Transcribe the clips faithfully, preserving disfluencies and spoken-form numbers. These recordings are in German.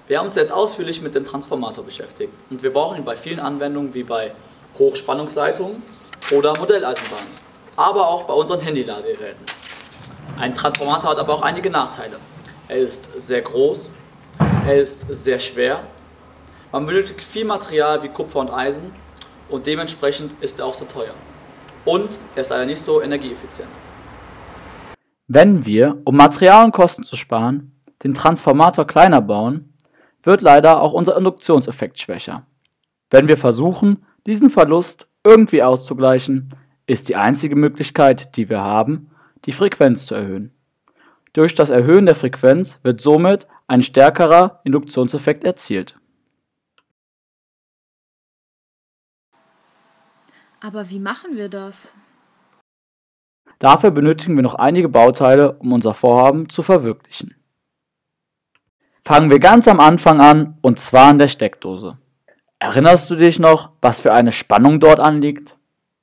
Wir haben uns jetzt ausführlich mit dem Transformator beschäftigt und wir brauchen ihn bei vielen Anwendungen wie bei Hochspannungsleitungen oder Modelleisenbahnen, aber auch bei unseren Handyladegeräten. Ein Transformator hat aber auch einige Nachteile. Er ist sehr groß, er ist sehr schwer, man benötigt viel Material wie Kupfer und Eisen und dementsprechend ist er auch so teuer. Und er ist leider nicht so energieeffizient. Wenn wir, um Material und Kosten zu sparen, den Transformator kleiner bauen, wird leider auch unser Induktionseffekt schwächer. Wenn wir versuchen, diesen Verlust irgendwie auszugleichen, ist die einzige Möglichkeit, die wir haben, die Frequenz zu erhöhen. Durch das Erhöhen der Frequenz wird somit ein stärkerer Induktionseffekt erzielt. Aber wie machen wir das? Dafür benötigen wir noch einige Bauteile, um unser Vorhaben zu verwirklichen. Fangen wir ganz am Anfang an, und zwar an der Steckdose. Erinnerst du dich noch, was für eine Spannung dort anliegt?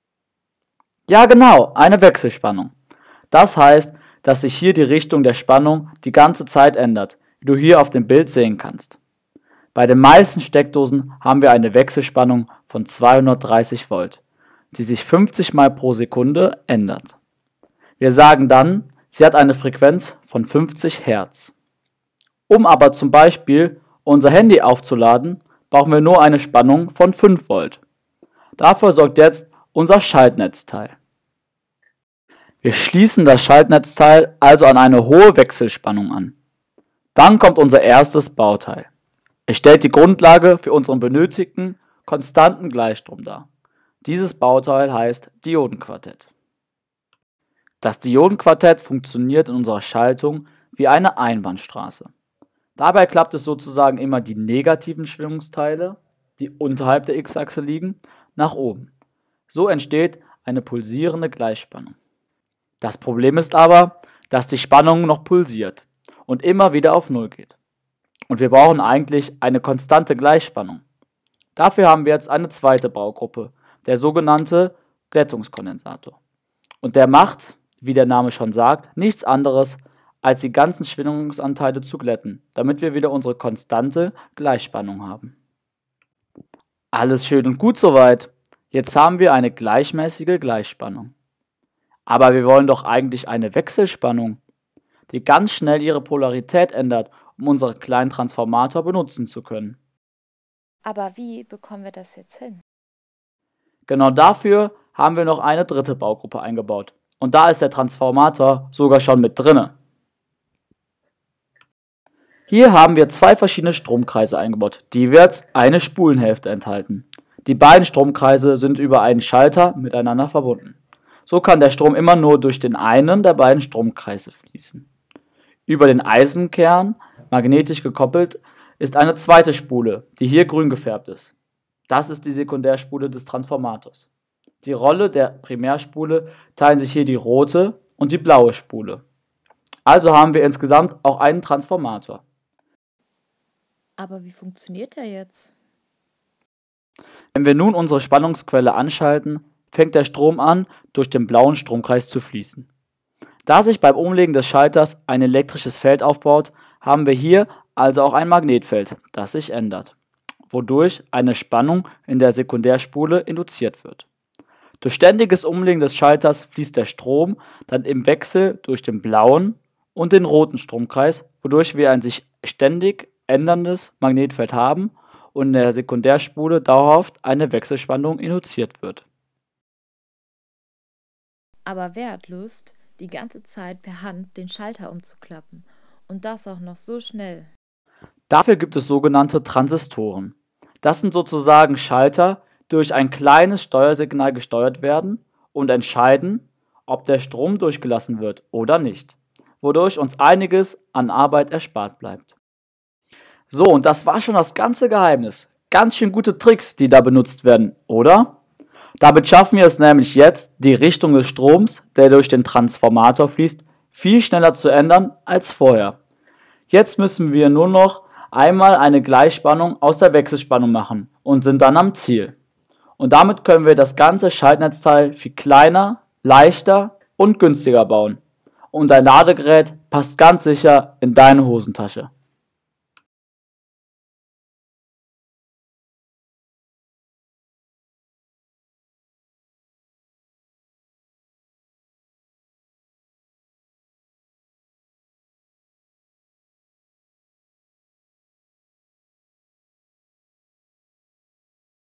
Ja genau, eine Wechselspannung. Das heißt, dass sich hier die Richtung der Spannung die ganze Zeit ändert, wie du hier auf dem Bild sehen kannst. Bei den meisten Steckdosen haben wir eine Wechselspannung von zweihundertdreißig Volt, die sich fünfzig Mal pro Sekunde ändert. Wir sagen dann, sie hat eine Frequenz von fünfzig Hertz. Um aber zum Beispiel unser Handy aufzuladen, brauchen wir nur eine Spannung von fünf Volt. Dafür sorgt jetzt unser Schaltnetzteil. Wir schließen das Schaltnetzteil also an eine hohe Wechselspannung an. Dann kommt unser erstes Bauteil. Es stellt die Grundlage für unseren benötigten konstanten Gleichstrom dar. Dieses Bauteil heißt Diodenquartett. Das Diodenquartett funktioniert in unserer Schaltung wie eine Einbahnstraße. Dabei klappt es sozusagen immer die negativen Schwingungsteile, die unterhalb der X-Achse liegen, nach oben. So entsteht eine pulsierende Gleichspannung. Das Problem ist aber, dass die Spannung noch pulsiert und immer wieder auf Null geht. Und wir brauchen eigentlich eine konstante Gleichspannung. Dafür haben wir jetzt eine zweite Baugruppe, der sogenannte Glättungskondensator. Und der macht, wie der Name schon sagt, nichts anderes, als die ganzen Schwingungsanteile zu glätten, damit wir wieder unsere konstante Gleichspannung haben. Alles schön und gut soweit. Jetzt haben wir eine gleichmäßige Gleichspannung. Aber wir wollen doch eigentlich eine Wechselspannung, die ganz schnell ihre Polarität ändert, um unseren kleinen Transformator benutzen zu können. Aber wie bekommen wir das jetzt hin? Genau dafür haben wir noch eine dritte Baugruppe eingebaut. Und da ist der Transformator sogar schon mit drinne. Hier haben wir zwei verschiedene Stromkreise eingebaut, die jeweils eine Spulenhälfte enthalten. Die beiden Stromkreise sind über einen Schalter miteinander verbunden. So kann der Strom immer nur durch den einen der beiden Stromkreise fließen. Über den Eisenkern, magnetisch gekoppelt, ist eine zweite Spule, die hier grün gefärbt ist. Das ist die Sekundärspule des Transformators. Die Rolle der Primärspule teilen sich hier die rote und die blaue Spule. Also haben wir insgesamt auch einen Transformator. Aber wie funktioniert der jetzt? Wenn wir nun unsere Spannungsquelle anschalten, fängt der Strom an, durch den blauen Stromkreis zu fließen. Da sich beim Umlegen des Schalters ein elektrisches Feld aufbaut, haben wir hier also auch ein Magnetfeld, das sich ändert, wodurch eine Spannung in der Sekundärspule induziert wird. Durch ständiges Umlegen des Schalters fließt der Strom dann im Wechsel durch den blauen und den roten Stromkreis, wodurch wir ein sich ständig änderndes Magnetfeld haben und in der Sekundärspule dauerhaft eine Wechselspannung induziert wird. Aber wer hat Lust, die ganze Zeit per Hand den Schalter umzuklappen? Und das auch noch so schnell. Dafür gibt es sogenannte Transistoren. Das sind sozusagen Schalter, die durch ein kleines Steuersignal gesteuert werden und entscheiden, ob der Strom durchgelassen wird oder nicht, wodurch uns einiges an Arbeit erspart bleibt. So, und das war schon das ganze Geheimnis. Ganz schön gute Tricks, die da benutzt werden, oder? Damit schaffen wir es nämlich jetzt, die Richtung des Stroms, der durch den Transformator fließt, viel schneller zu ändern als vorher. Jetzt müssen wir nur noch einmal eine Gleichspannung aus der Wechselspannung machen und sind dann am Ziel. Und damit können wir das ganze Schaltnetzteil viel kleiner, leichter und günstiger bauen. Und dein Ladegerät passt ganz sicher in deine Hosentasche.